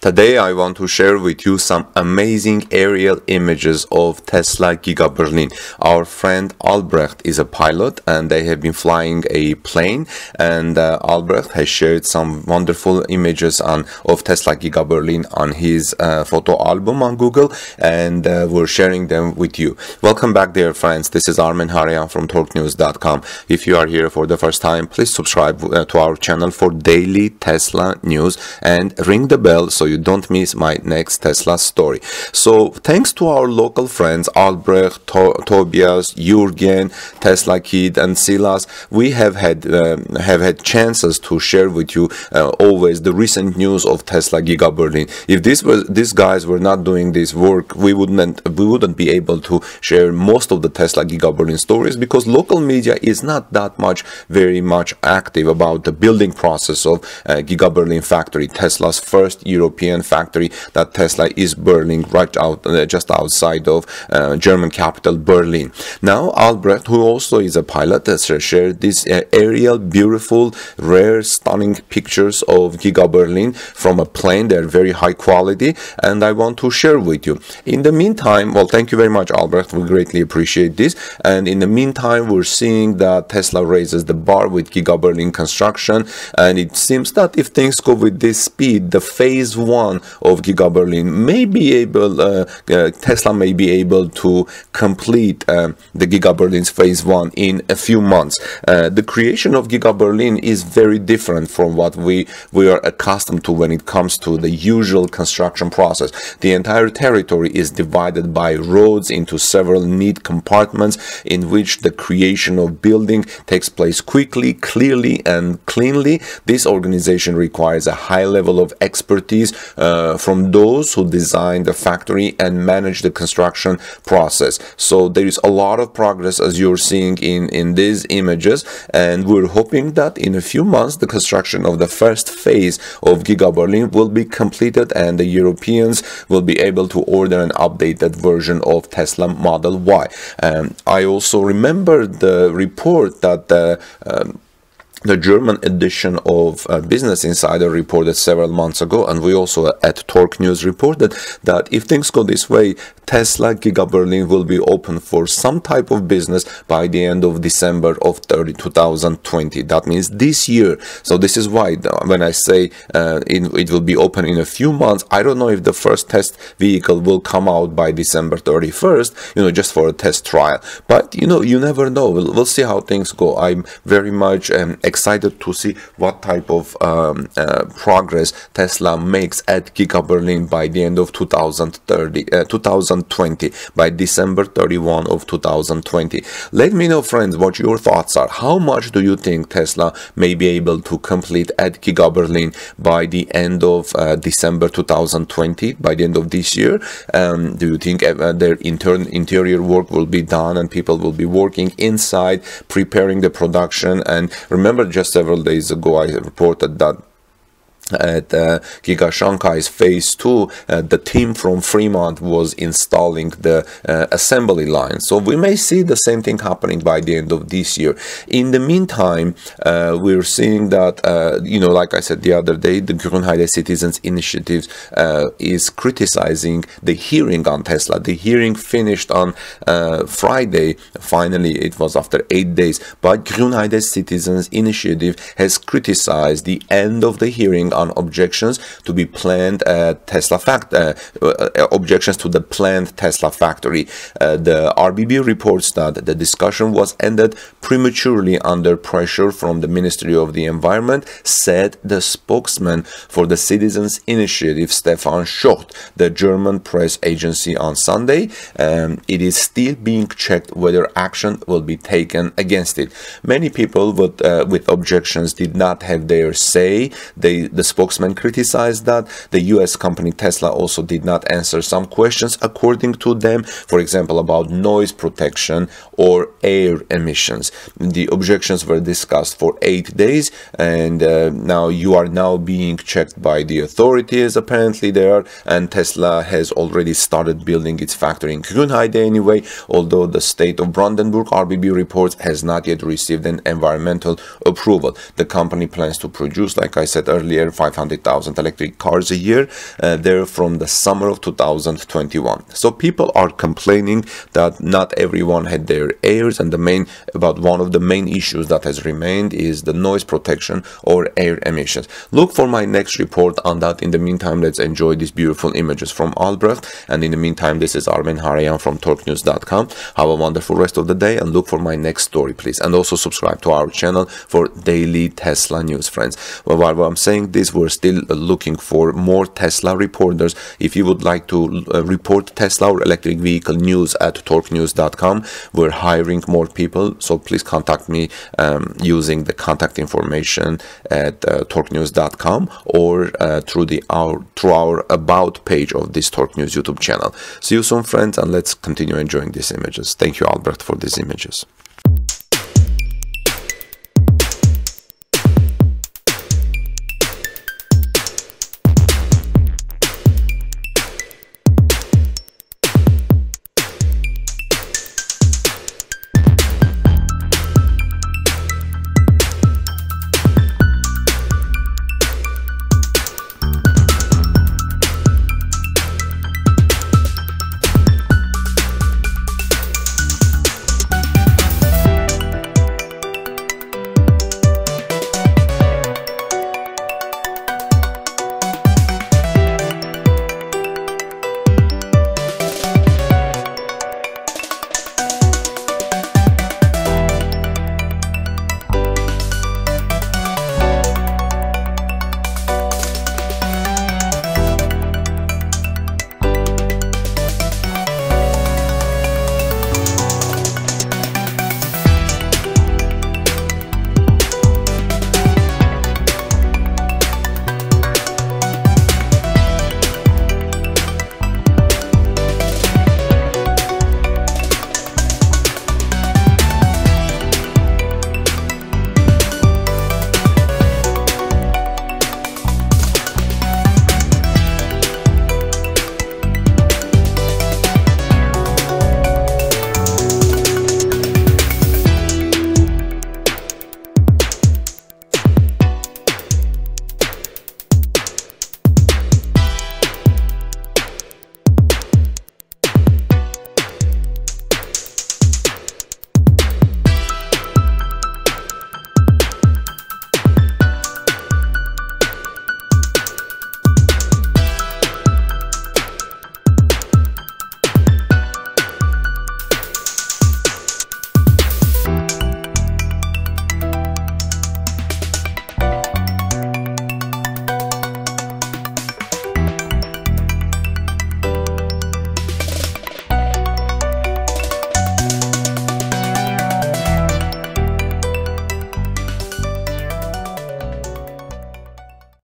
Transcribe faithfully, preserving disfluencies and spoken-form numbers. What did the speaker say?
Today I want to share with you some amazing aerial images of Tesla Giga Berlin. Our friend Albrecht is a pilot and they have been flying a plane, and uh, Albrecht has shared some wonderful images on of Tesla Giga Berlin on his uh, photo album on Google, and uh, we're sharing them with you. Welcome back, dear friends. This is Armen Hareyan from Torque News dot com. If you are here for the first time, please subscribe uh, to our channel for daily Tesla news and ring the bell so you don't miss my next Tesla story. So thanks to our local friends Albrecht, to Tobias, Jürgen, Tesla Kid and Silas, we have had uh, have had chances to share with you uh, always the recent news of Tesla Giga Berlin. If this was these guys were not doing this work, we wouldn't we wouldn't be able to share most of the Tesla Giga Berlin stories, because local media is not that much very much active about the building process of uh, Giga Berlin factory, Tesla's first European factory that Tesla is building right out uh, just outside of uh, German capital Berlin. Now Albrecht, who also is a pilot, has shared these uh, aerial, beautiful, rare, stunning pictures of Giga Berlin from a plane. They're very high quality and I want to share with you. In the meantime, well, thank you very much, Albrecht, we greatly appreciate this. And in the meantime, we're seeing that Tesla raises the bar with Giga Berlin construction, and it seems that if things go with this speed, the phase one of Giga Berlin may be able, uh, uh, Tesla may be able to complete uh, the Giga Berlin's phase one in a few months. Uh, the creation of Giga Berlin is very different from what we, we are accustomed to when it comes to the usual construction process. The entire territory is divided by roads into several neat compartments in which the creation of building takes place quickly, clearly and cleanly. This organization requires a high level of expertise uh, from those who design the factory and manage the construction process. So there is a lot of progress, as you're seeing in in these images, and we're hoping that in a few months the construction of the first phase of Giga Berlin will be completed and the Europeans will be able to order an updated version of Tesla Model Y. Um, I also remember the report that the um, The German edition of uh, Business Insider reported several months ago, and we also at Torque News reported that if things go this way, Tesla Giga Berlin will be open for some type of business by the end of December of two thousand twenty. That means this year. So this is why when I say uh, it, it will be open in a few months, I don't know if the first test vehicle will come out by December thirty-first, you know, just for a test trial. But, you know, you never know. We'll, we'll see how things go. I'm very much um, excited to see what type of um, uh, progress Tesla makes at Giga Berlin by the end of two thousand thirty, uh, two thousand twenty, by December thirty-first of two thousand twenty. Let me know, friends, what your thoughts are. How much do you think Tesla may be able to complete at Giga Berlin by the end of uh, December two thousand twenty, by the end of this year? Um, do you think uh, their intern interior work will be done and people will be working inside preparing the production? And remember, just several days ago I reported that at uh, Giga Shanghai's phase two, uh, the team from Fremont was installing the uh, assembly line. So we may see the same thing happening by the end of this year. In the meantime, uh, we're seeing that, uh, you know, like I said the other day, the Grünheide Citizens Initiative uh, is criticizing the hearing on Tesla. The hearing finished on uh, Friday. Finally, it was after eight days. But Grünheide Citizens Initiative has criticized the end of the hearing on objections to be planned at Tesla fact uh, uh, objections to the planned Tesla factory. Uh, the R B B reports that the discussion was ended prematurely under pressure from the Ministry of the Environment, said the spokesman for the Citizens Initiative, Stefan Schucht, the German press agency on Sunday. Um, it is still being checked whether action will be taken against it. Many people with uh, with objections did not have their say. They the spokesman criticized that the U S company Tesla also did not answer some questions, according to them, for example, about noise protection or air emissions. The objections were discussed for eight days, and uh, now you are now being checked by the authorities, apparently there, and Tesla has already started building its factory in Grünheide anyway, although the state of Brandenburg, R B B reports, has not yet received an environmental approval. The company plans to produce, like I said earlier, five hundred thousand electric cars a year. Uh, they're from the summer of two thousand twenty-one. So people are complaining that not everyone had their airs, and the main about one of the main issues that has remained is the noise protection or air emissions. Look for my next report on that. In the meantime, let's enjoy these beautiful images from Albrecht. And in the meantime, this is Armen Hareyan from torque news dot com. Have a wonderful rest of the day, and look for my next story, please. And also subscribe to our channel for daily Tesla news, friends. Well, while I'm saying this, we're still looking for more Tesla reporters. If you would like to uh, report Tesla or electric vehicle news at torque news dot com, we're hiring more people, so please contact me um, using the contact information at uh, torque news dot com or uh, through the our through our about page of this Torque News YouTube channel. See you soon, friends, and let's continue enjoying these images. Thank you, Albrecht, for these images.